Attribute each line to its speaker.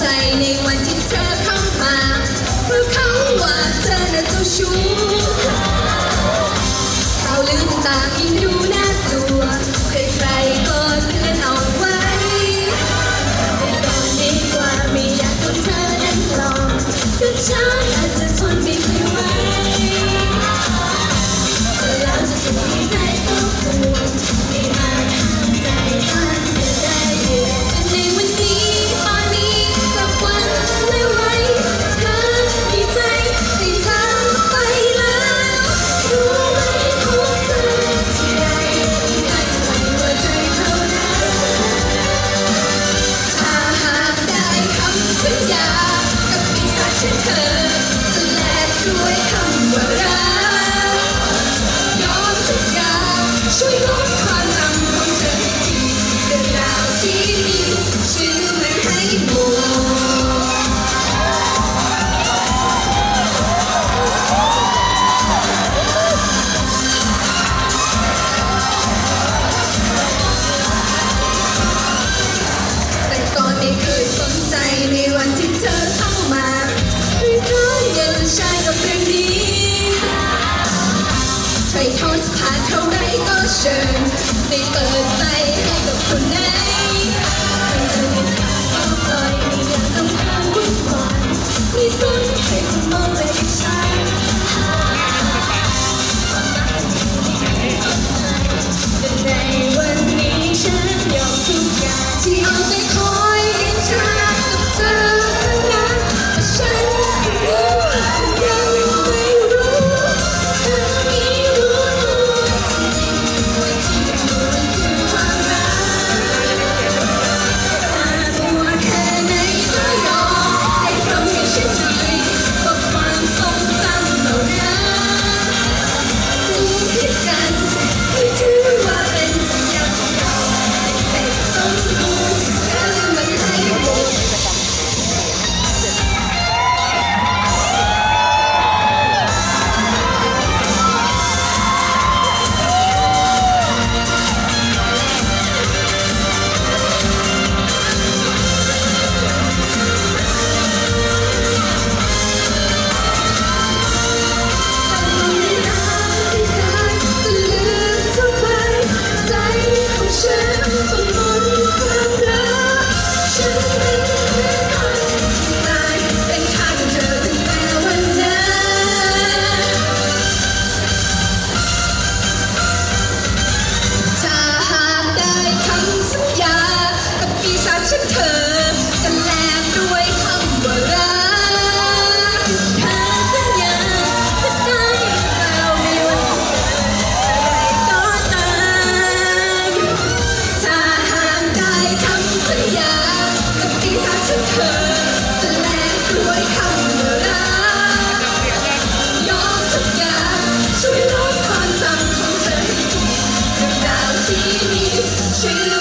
Speaker 1: ใจในวันที่เธอเข้ามาเพราะเขาว่าเธอน่ะเจ้าชู้เราลืมตายิ่งดูน่ากลัวใครๆก็เตือนเอาไว้แต่ก่อนดีกว่าไม่อยากโดนเธอนั้นหลอกถึงฉันอาจจะทนไม่ไหวแต่แล้วจะทำให้ใจก็ปวดไม่อาจทำใจต้านเธอได้อยู่ในวันนี้ตอนนี้กับวันไม่ไหวเธอดีใจให้เธอไปแล้วรู้ไหมพบเธอที่ใดได้ใส่หัวใจเท่านั้นถ้าหากได้คำสัญญากับปีศาจเช่นเธอจะแลกด้วยคำว่ารักยอมทุกอย่างช่วยลดความจำของเธอทีเรื่องราวที่มีชื่อมันให้หมดแต่ก่อนไม่เคยสนใจในวันที่เธอเข้ามาหรือเพราะยังใช่กับเรื่องนี้ใครทอดสะพานเท่าไรก็เชิญไม่เปิดใจให้กับคนไหนใครจะเป็นขาก็ปล่อยไม่อยากต้องห้ามวุ่นวายไม่สนใครจะมองใจฉันแต่ในวันนี้ฉันยอมทุกอย่างที่เอาใจคอยอิจฉากับเธอนั้นแต่ฉันยังไม่รู้เธอไม่รู้ตัวว่าที่มันคือความรักถ้าตัวแค่ไหนก็ยอมให้ทำให้ฉันใจเพราะความทรงจำเหล่านั้นรู้ผิดกันไม่ถือว่าเป็นสัญญาของเราเสร็จสมบูรณ์แค่ลืมมันให้หมดฉันเธอจะแลกด้วยคำว่ารักเธอสัญญาจะได้เราในวันอะไรก็ตามถ้าหากได้คำสัญญากับปีศาจฉันเธอจะแลกด้วยคำว่ารักยอมทุกอย่างช่วยลดความจำของเธอให้ทุกเรื่องราวที่มีชื่อ